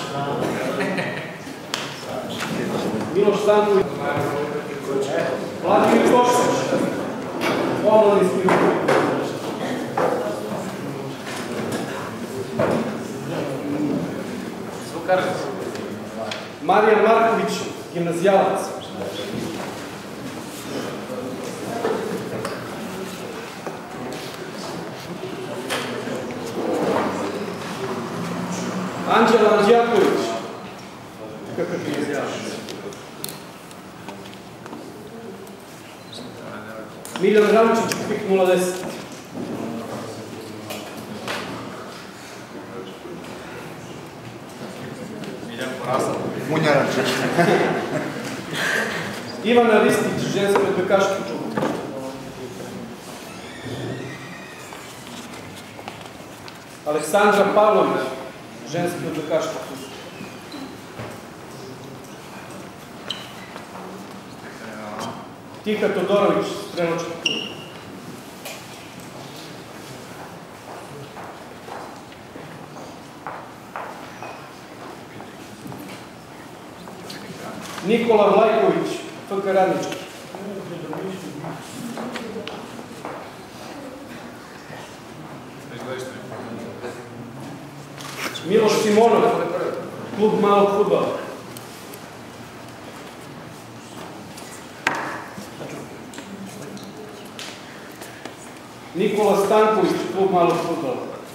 Miloš Stanković. Vladimir Košeć. Omladinski rukovoditelj. Marijan Marković, gimnazijalac. Anđela Anđelković, kakav gimnazijalac. Miljan Ramčić, PIK 010. Munja Ramčić. Ivana Ristić, ženski odbojkaški klub. Aleksandra Pavlović, ženski odbojkaški klub. Tiha Todorović, strelački klub. Nikola Vlajković, FK Radnički. Miloš Simonov, klub malog fudbala. Nikola Stanković, klub malog fudbala.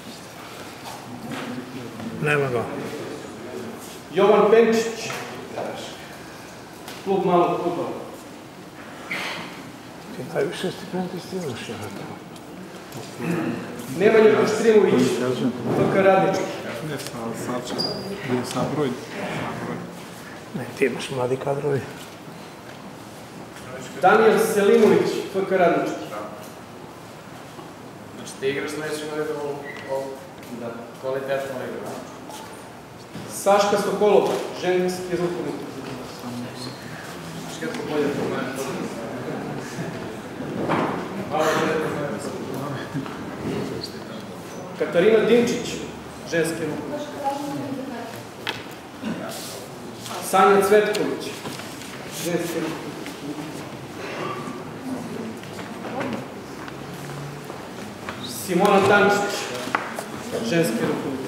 Nema ga. Jovan Penčić, klub malog fudbala. Ti najviše stipendista imaš, ja rekao. Nemanja Koštrimović, FK Radnički. Ne, sad će biti sabroj. Ne, ti imaš mladi kadrovi. Danijel Selimović, FK Radnički. Znači ti igraš sledeće godine u kvalitetnom igru. Saška Sokolov, ženski rukovoditelj. Šketko bolje po mene. Hvala bolje po mene. Katarina Dimčić, ženski rukovoditelj. Sanja Cvetković, ženski rukovoditelj. Simona Tančić, ženski rukovoditelj.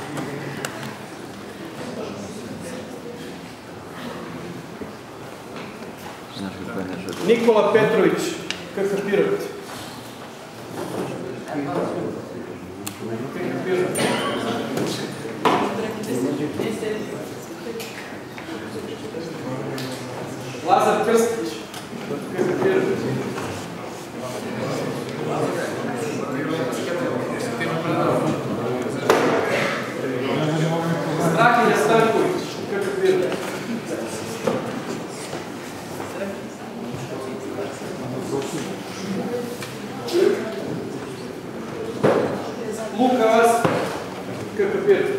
Nikola Petrović, KK Pirot. Lazar Krstić, KK Pirot. Strahinja Stanković, KK Pirot. Luka Vas, KK Pirot.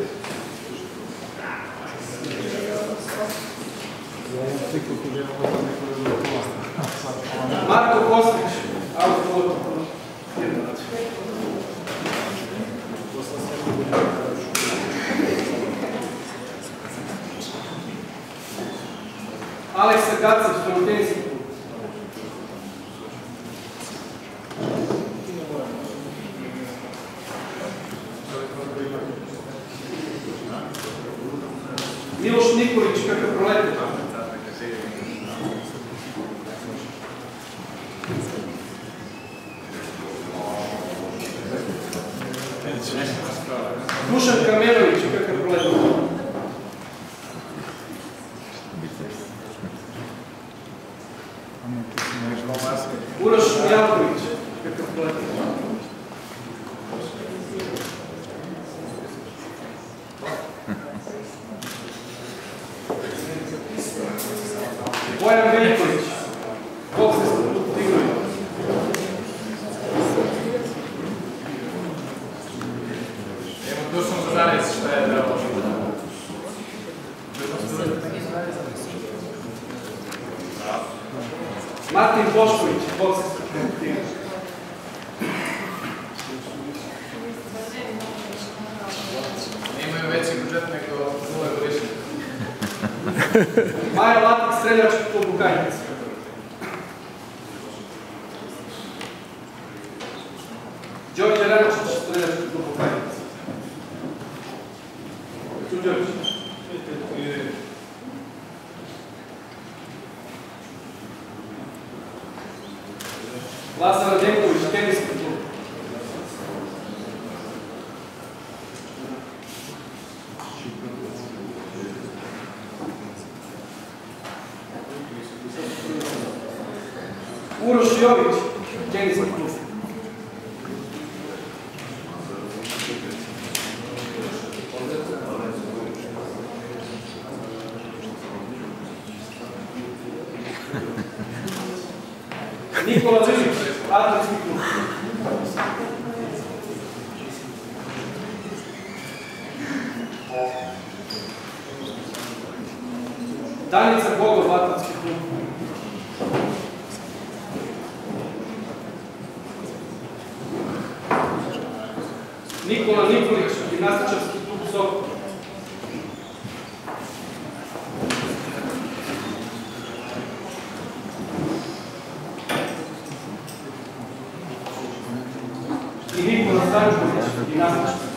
Marko Kostić, Autolog. Aleksa Gacić, Frontenski klub. Miloš Nikolić, KK Proletar. Dušan Kamenović, KK Proletar. Uroš Mijalović, KK Proletar. Bojan Veljković, Bokserski klub Tigrovi. Evo Dušan Zazarec, šta je da ovo? Martin Bošković, Bokserski klub Tigrovi. Imaju veći budžet nego 0 godišnje. Maja Latik, streljački klub Bukajnic. Đorđe Ranočić, streljački klub Bukajnic. Đorđe. Lazar Radenković, teniski klub. Uroš Jović, teniski klub. Nikola Lilić, atletski klub. Danica Bogov, atletski klub. Nikola Nikolić, gimnastičarski klub Sokol. I Nikola Stančković, gimnastičarski